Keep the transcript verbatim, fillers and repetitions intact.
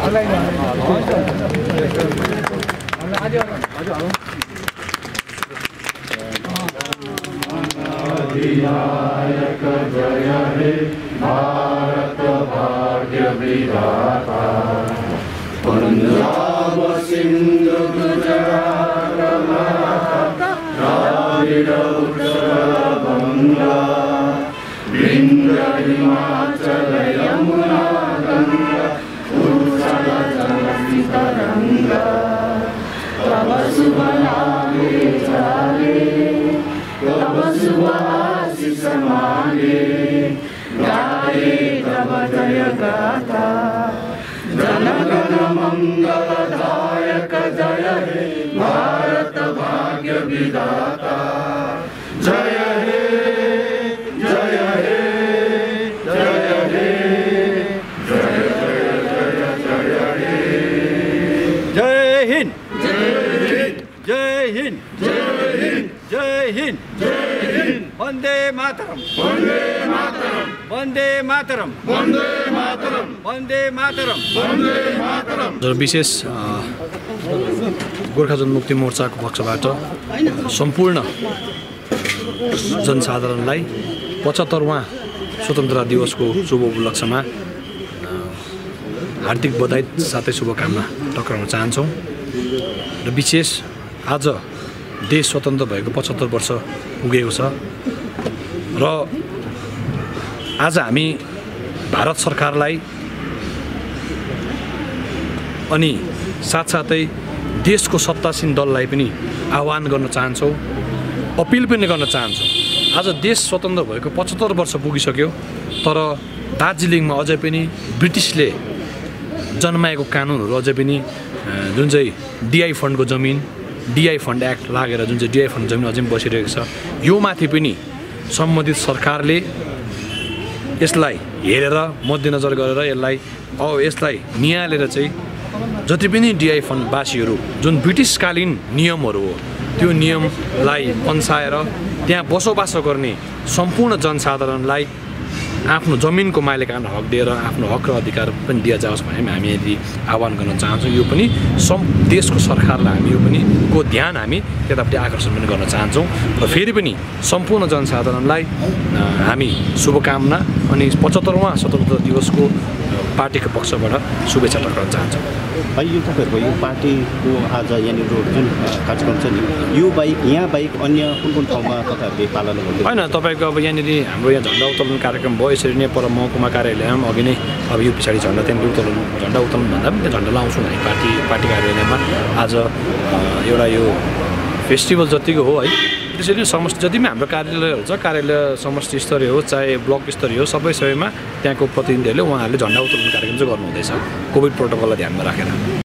अधिनायक जय हे भारत भाग्य विधाता पंजाब सिंधु गुजरात द्राविड उत्कल गंगा विंध्य हिमाचल यमुना गंगा उच्चल जलधि तरंगा तव शुभ नामे जागे तव शुभ आशीष मांगे गाये तव जय गाथा जन गण मंगलदायक जय हे भारत भाग्य विधाता जय हे जय हे जय हे जय जय जय जय हे जय हिंद जय हिंद जय हिंद जय हिंद जय हिंद वंदे मातरम वंदे मातरम वंदे मातरम वंदे मातरम वंदे मातरम वंदे मातरम। र विशेष गोर्खा जनमुक्ति मोर्चाको पक्षबाट सम्पूर्ण जनसाधारणलाई पचहत्तरवां स्वतन्त्रता दिवसको शुभ उपलक्ष्यमा हार्दिक बधाई साथै शुभकामना टक्राउन चाहन्छौँ। र विशेष आज देश स्वतन्त्र भएको पचहत्तर वर्ष पुगेको छ र आज हामी भारत सरकारलाई अनि साथसाथै देशको सत्तासीन दललाई पनि आह्वान गर्न चाहन्छौँ, अपिल पनि गर्न चाहन्छौँ। आज देश स्वतन्त्र भएको पचहत्तर वर्ष पुगिसक्यो तर दार्जिलिङमा अझै पनि ब्रिटिसले जन्माएको कानुनहरू अझै पनि जुन चाहिँ डिआई फन्डको जमिन डिआई फन्ड एक्ट लागेर जुन चाहिँ डिआई फन्ड जमिन अझै पनि बसिरहेको छ, यो माथि पनि सम्बन्धित सरकारले यसलाई हेरेर मध्यनजर गरेर यसलाई अब यसलाई निहालेर चाहिँ जति पनि डिआई फन्डवासीहरू जुन ब्रिटिसकालीन नियमहरू हो त्यो नियमलाई पन्साएर त्यहाँ बसोबासो गर्ने सम्पूर्ण जनसाधारणलाई आफ्नो जमिनको मालिकाना हक दिएर आफ्नो हक र अधिकार पनि दिया जाओस् भन्ने हामी यदि आह्वान गर्न चाहन्छौँ। यो पनि सम देशको सरकारलाई हामी यो पनि को ध्यान हामी त्यतापट्टि आकर्षण पनि गर्न चाहन्छौँ र फेरि पनि सम्पूर्ण जनसाधारणलाई हामी शुभकामना अनि पचहत्तरवां स्वतन्त्र दिवसको पार्टीको पक्षबाट शुभेच्छा टक्राउन चाहन्छौँ। भाइ यो तपाईँहरूको यो पार्टीको आज यहाँनिर जुन कार्यक्रम छ नि यो बाहेक यहाँ बाहेक अन्य कुन कुन ठाउँमा तपाईँहरूले पालना गर्दै होइन तपाईँको अब यहाँनिर हाम्रो यहाँ झन्डा उत्तोलन कार्यक्रम भयो। यसरी नै पर महकुमा कार्यालयमा अघि नै अब यो पछाडि झन्डा त्यहाँनिर उत्तोलन झन्डा उत्तोलन भन्दा पनि त्यहाँ झन्डा लाउँछौँ हामी पार्टी पार्टी कार्यालयमा। आज एउटा यो फेस्टिभल जतिको हो है त्यसरी समष्टि जति पनि हाम्रो कार्यालयहरू छ कार्यालय समष्टि स्तरीय हो चाहे ब्लक स्तरीय हो सबै सबैमा त्यहाँको प्रतिनिधिहरूले उहाँहरूले झन्डा उत्तोलन कार्यक्रम चाहिँ गर्नुहुँदैछ कोभिड प्रोटोकललाई ध्यानमा राखेर।